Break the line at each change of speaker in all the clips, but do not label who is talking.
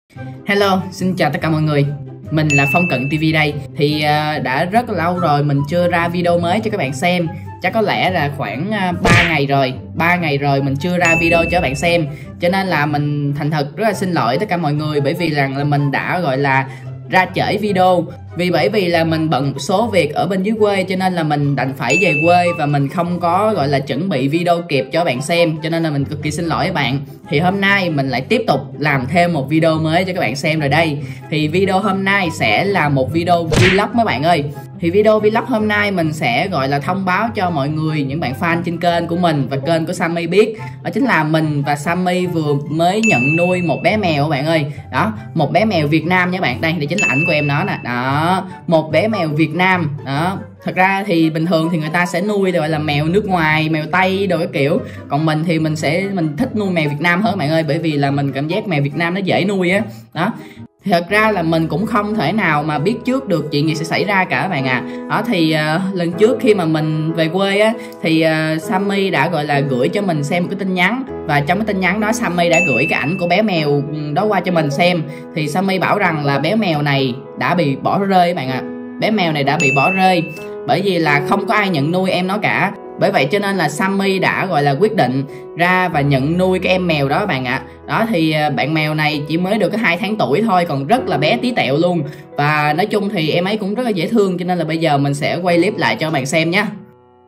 Hello, xin chào tất cả mọi người. Mình là Phong Cận TV đây. Thì đã rất là lâu rồi mình chưa ra video mới cho các bạn xem. Chắc có lẽ là khoảng 3 ngày rồi. 3 ngày rồi mình chưa ra video cho các bạn xem. Cho nên là mình thành thật rất là xin lỗi tất cả mọi người. Bởi vì rằng là mình đã gọi là ra trễ video. Bởi vì là mình bận một số việc ở bên dưới quê, cho nên là mình đành phải về quê và mình không có gọi là chuẩn bị video kịp cho các bạn xem, cho nên là mình cực kỳ xin lỗi các bạn. Thì hôm nay mình lại tiếp tục làm thêm một video mới cho các bạn xem rồi đây. Thì video hôm nay sẽ là một video vlog mấy bạn ơi. Thì video vlog hôm nay mình sẽ gọi là thông báo cho mọi người, những bạn fan trên kênh của mình và kênh của Sammy biết. Đó chính là mình và Sammy vừa mới nhận nuôi một bé mèo các bạn ơi. Đó, một bé mèo Việt Nam nha các bạn. Đây chính là ảnh của em nó nè. Đó, một bé mèo Việt Nam. Đó, thật ra thì bình thường thì người ta sẽ nuôi gọi là mèo nước ngoài, mèo Tây đồ cái kiểu. Còn mình thì mình thích nuôi mèo Việt Nam hơn các bạn ơi, bởi vì là mình cảm giác mèo Việt Nam nó dễ nuôi á. Đó. Thật ra là mình cũng không thể nào mà biết trước được chuyện gì sẽ xảy ra cả các bạn à. Đó thì lần trước khi mà mình về quê á thì Sammy đã gọi là gửi cho mình xem một cái tin nhắn. Và trong cái tin nhắn đó Sammy đã gửi cái ảnh của bé mèo đó qua cho mình xem. Thì Sammy bảo rằng là bé mèo này đã bị bỏ rơi các bạn ạ. Bé mèo này đã bị bỏ rơi bởi vì là không có ai nhận nuôi em nó cả. Bởi vậy cho nên là Sammy đã gọi là quyết định ra và nhận nuôi cái em mèo đó các bạn ạ. Đó thì bạn mèo này chỉ mới được có 2 tháng tuổi thôi, còn rất là bé tí tẹo luôn. Và nói chung thì em ấy cũng rất là dễ thương, cho nên là bây giờ mình sẽ quay clip lại cho các bạn xem nhé.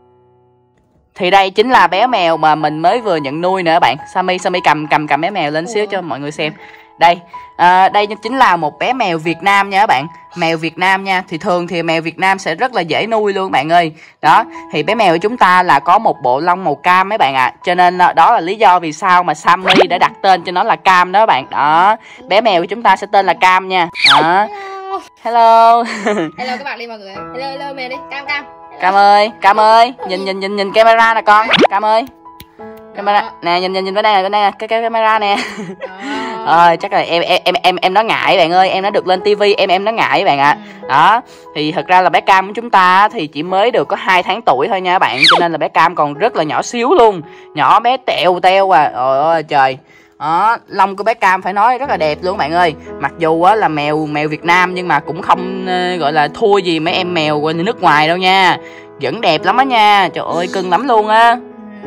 Thì đây chính là bé mèo mà mình mới vừa nhận nuôi nữa các bạn. Sammy cầm bé mèo lên xíu cho mọi người xem. Đây, đây chính là một bé mèo Việt Nam nha các bạn. Mèo Việt Nam nha. Thì thường thì mèo Việt Nam sẽ rất là dễ nuôi luôn bạn ơi. Đó, thì bé mèo của chúng ta là có một bộ lông màu cam mấy bạn ạ. Cho nên đó là lý do vì sao mà Sammy đã đặt tên cho nó là Cam đó các bạn. Đó, bé mèo của chúng ta sẽ tên là Cam nha. Đó. Hello.
Hello các bạn đi mọi người. Hello mèo đi,
Cam ơi, nhìn camera nè con. Cam ơi. Camera nè, nhìn bên đây nè, cái camera nè. Chắc là em nó ngại bạn ơi, em nó được lên tivi em nó ngại bạn ạ. Đó, thì thật ra là bé Cam của chúng ta thì chỉ mới được có 2 tháng tuổi thôi nha các bạn, cho nên là bé Cam còn rất là nhỏ xíu luôn, nhỏ bé teo à. Trời ơi trời. Đó, lông của bé Cam phải nói rất là đẹp luôn bạn ơi. Mặc dù á là mèo Việt Nam nhưng mà cũng không gọi là thua gì mấy em mèo nước ngoài đâu nha. Vẫn đẹp lắm á nha. Trời ơi cưng lắm luôn á.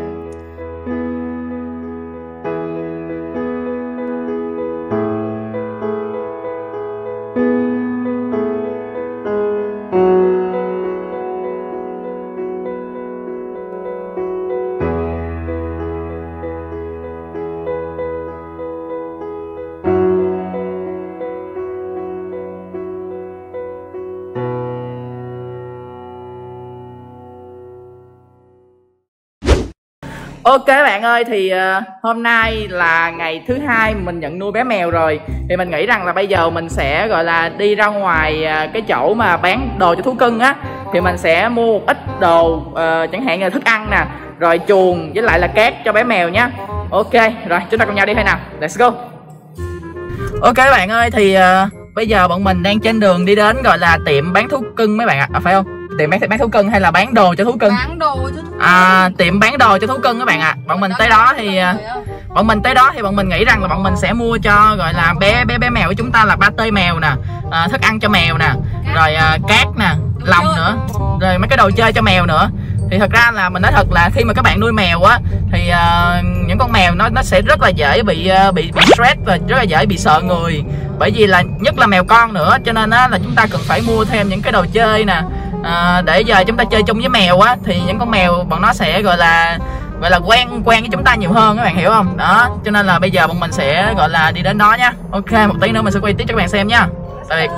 Ok các bạn ơi, thì hôm nay là ngày thứ 2 mình nhận nuôi bé mèo rồi. Thì mình nghĩ rằng là bây giờ mình sẽ gọi là đi ra ngoài cái chỗ mà bán đồ cho thú cưng á. Thì mình sẽ mua một ít đồ chẳng hạn như là thức ăn nè, rồi chuồng với lại là cát cho bé mèo nhé. Ok, rồi chúng ta cùng nhau đi thôi nào. Let's go. Ok các bạn ơi, thì bây giờ bọn mình đang trên đường đi đến gọi là tiệm bán thú cưng mấy bạn ạ. Phải không? Tiệm bán thú cưng hay là bán đồ cho thú cưng?
Bán đồ cho thú cưng.
Tiệm bán đồ cho thú cưng các bạn ạ. Bọn mình tới đó thì bọn mình nghĩ rằng là bọn mình sẽ mua cho gọi là bé mèo của chúng ta là pate mèo nè, thức ăn cho mèo nè, rồi cát nè, lồng nữa, rồi mấy cái đồ chơi cho mèo nữa. Thì thật ra là mình nói thật là khi mà các bạn nuôi mèo á thì những con mèo nó sẽ rất là dễ bị stress và rất là dễ bị sợ người, bởi vì là nhất là mèo con nữa, cho nên á là chúng ta cần phải mua thêm những cái đồ chơi nè, để giờ chúng ta chơi chung với mèo á thì những con mèo bọn nó sẽ gọi là quen với chúng ta nhiều hơn, các bạn hiểu không? Đó, cho nên là bây giờ bọn mình sẽ gọi là đi đến đó nha. Ok, một tí nữa mình sẽ quay tiếp cho các bạn xem nha. Tạm biệt.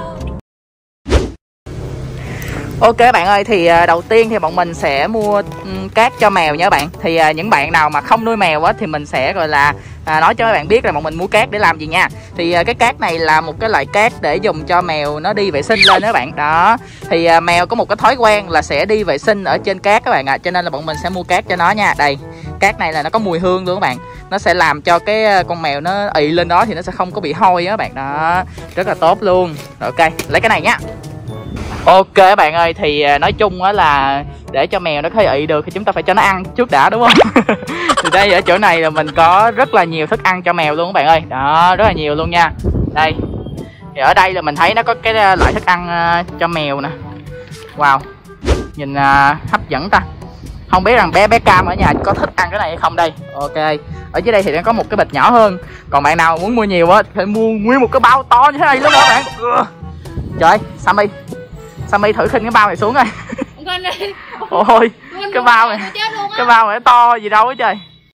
Ok các bạn ơi, thì đầu tiên thì bọn mình sẽ mua cát cho mèo nha các bạn. Thì những bạn nào mà không nuôi mèo á thì mình sẽ gọi là nói cho các bạn biết là bọn mình mua cát để làm gì nha. Thì cái cát này là một cái loại cát để dùng cho mèo nó đi vệ sinh lên đó các bạn. Đó, thì mèo có một cái thói quen là sẽ đi vệ sinh ở trên cát các bạn ạ. Cho nên là bọn mình sẽ mua cát cho nó nha. Đây, cát này là nó có mùi hương luôn các bạn. Nó sẽ làm cho cái con mèo nó ị lên đó thì nó sẽ không có bị hôi á các bạn. Đó, rất là tốt luôn. Rồi, ok, lấy cái này nhá. Ok các bạn ơi, thì nói chung á là để cho mèo nó khơi ị được thì chúng ta phải cho nó ăn trước đã, đúng không? Thì đây ở chỗ này là mình có rất là nhiều thức ăn cho mèo luôn các bạn ơi. Đó, rất là nhiều luôn nha. Đây. Thì ở đây là mình thấy nó có cái loại thức ăn cho mèo nè. Wow, nhìn hấp dẫn ta. Không biết rằng bé Cam ở nhà có thích ăn cái này hay không đây. Ok, ở dưới đây thì nó có một cái bịch nhỏ hơn. Còn bạn nào muốn mua nhiều á thì mua nguyên một cái bao to như thế này luôn đó bạn. Trời, Sammy thử khinh cái bao này xuống coi. Ôi, cái bao này to gì đâu á trời.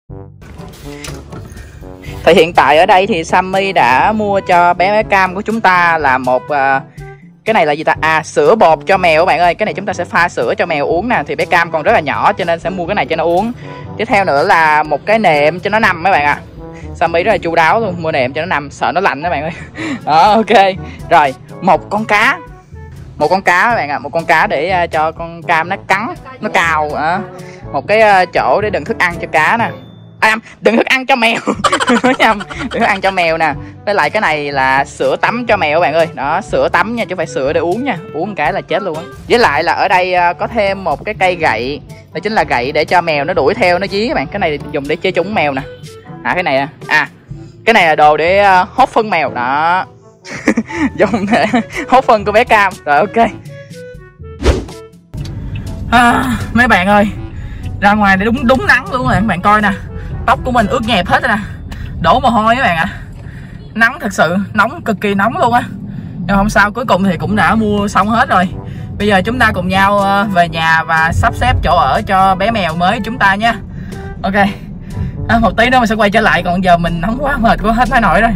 Thì hiện tại ở đây thì Sammy đã mua cho bé Cam của chúng ta là một cái này là gì ta? Sữa bột cho mèo các bạn ơi. Cái này chúng ta sẽ pha sữa cho mèo uống nè. Thì bé Cam còn rất là nhỏ cho nên sẽ mua cái này cho nó uống. Tiếp theo nữa là một cái nệm cho nó nằm mấy bạn ạ. Sammy rất là chu đáo luôn, mua nệm cho nó nằm, sợ nó lạnh các bạn ơi. Đó, ok. Rồi, một con cá các bạn ạ. Một con cá để cho con Cam nó cắn, nó cào. Một cái chỗ để đựng thức ăn cho cá nè. Đừng thức ăn cho mèo. Nói nhầm, đừng thức ăn cho mèo nè. Với lại cái này là sữa tắm cho mèo các bạn ơi. Đó, sữa tắm nha, chứ không phải sữa để uống nha. Uống một cái là chết luôn á. Với lại là ở đây có thêm một cái cây gậy. Đó chính là gậy để cho mèo nó đuổi theo nó dí các bạn. Cái này dùng để chơi trúng mèo nè. Cái này cái này là đồ để hốt phân mèo đó. Dùng để hốt phân của bé Cam. Rồi ok. Mấy bạn ơi, ra ngoài để đúng nắng luôn rồi các bạn coi nè. Tóc của mình ướt nhẹp hết rồi nè, đổ mồ hôi các bạn ạ. Nắng thật sự nóng, cực kỳ nóng luôn á. Nhưng không sao, cuối cùng thì cũng đã mua xong hết rồi. Bây giờ chúng ta cùng nhau về nhà và sắp xếp chỗ ở cho bé mèo mới chúng ta nha. Ok, một tí nữa mình sẽ quay trở lại. Còn giờ mình nóng quá, mệt quá, hết nói nổi rồi.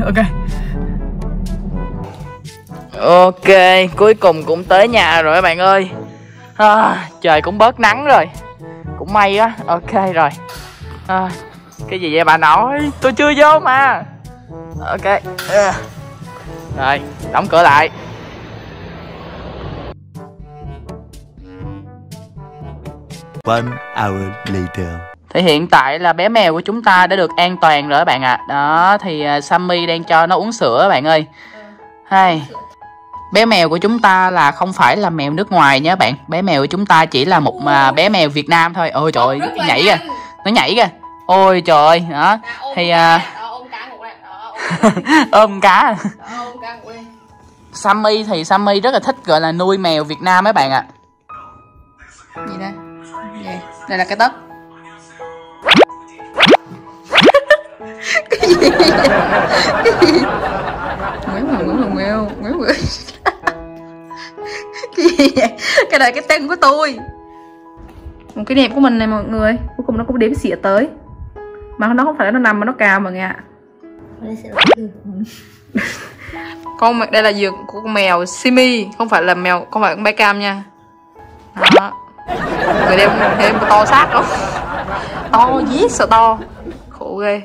Ok, cuối cùng cũng tới nhà rồi các bạn ơi. Trời cũng bớt nắng rồi, cũng may á. Ok rồi. Cái gì vậy bà nội? Tôi chưa vô mà. Ok. Rồi, đóng cửa lại.
One hour later.
Thì hiện tại là bé mèo của chúng ta đã được an toàn rồi các bạn ạ. Đó, thì Sammy đang cho nó uống sữa các bạn ơi. Bé mèo của chúng ta là không phải là mèo nước ngoài nha bạn. Bé mèo của chúng ta chỉ là một bé mèo Việt Nam thôi. Ôi trời ơi, nhảy kìa. Nó nhảy kìa. Ôi trời ơi, đó. Thì ôm cá. Sammy rất là thích gọi là nuôi mèo Việt Nam mấy bạn ạ. Gì đây? Đây là cái tấc. Cái gì? Ngoéo. Cái gì vậy? Cái này cái tên của tôi. Một cái đẹp của mình này mọi người. Cuối cùng nó cũng đếm xỉa tới. Mà nó không phải là nó nằm mà nó cào mọi người ạ. Đây là giường của con mèo Simi, không phải là mèo, không phải con bé Cam nha. Đó. Người đem thêm to xác không? To dí sợ to. Khổ ghê.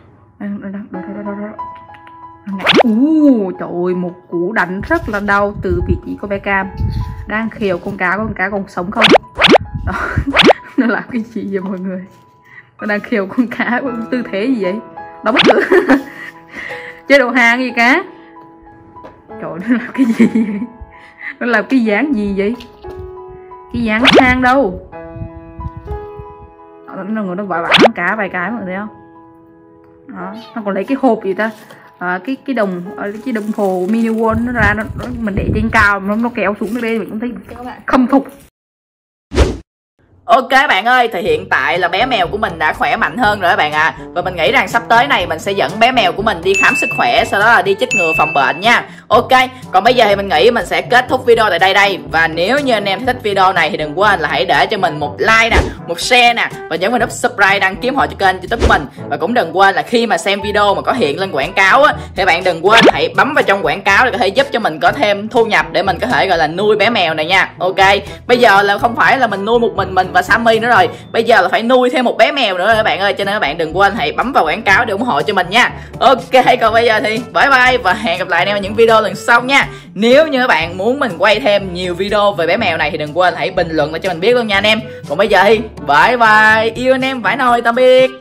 Trời ơi, một cú đánh rất là đau từ vị trí của bé Cam. Đang khều con cá còn sống không? Đó. Nó làm cái gì vậy mọi người? Nó đang khều con cá với tư thế gì vậy? Đó bất tử. Chế độ hàng gì cá? Trời, nó làm cái gì vậy? Nó làm cái dáng gì vậy? Cái dáng hang đâu? Nó gọi bạn cá vài cái mọi người thấy không? Đó, nó còn lấy cái hộp gì ta? Cái đồng hồ mini one nó ra, mình để trên cao nó kéo xuống đây, mình cũng thấy khâm phục. Ok bạn ơi, thì hiện tại là bé mèo của mình đã khỏe mạnh hơn rồi các bạn ạ. Và mình nghĩ rằng sắp tới này mình sẽ dẫn bé mèo của mình đi khám sức khỏe, sau đó là đi chích ngừa phòng bệnh nha. Ok, còn bây giờ thì mình nghĩ mình sẽ kết thúc video tại đây. Và nếu như anh em thích video này thì đừng quên là hãy để cho mình một like nè, một share nè, và nhấn vào nút subscribe đăng ký họ cho kênh YouTube của mình. Và cũng đừng quên là khi mà xem video mà có hiện lên quảng cáo á, thì bạn đừng quên hãy bấm vào trong quảng cáo để có thể giúp cho mình có thêm thu nhập để mình có thể gọi là nuôi bé mèo này nha. Ok, bây giờ là không phải là mình nuôi một mình và Sammy nữa rồi, bây giờ là phải nuôi thêm một bé mèo nữa rồi các bạn ơi, cho nên các bạn đừng quên hãy bấm vào quảng cáo để ủng hộ cho mình nha. Ok, còn bây giờ thì bye bye và hẹn gặp lại anh em ở những video lần sau nha. Nếu như các bạn muốn mình quay thêm nhiều video về bé mèo này thì đừng quên hãy bình luận để cho mình biết luôn nha anh em. Còn bây giờ thì bye bye, yêu anh em vãi nồi, tạm biệt.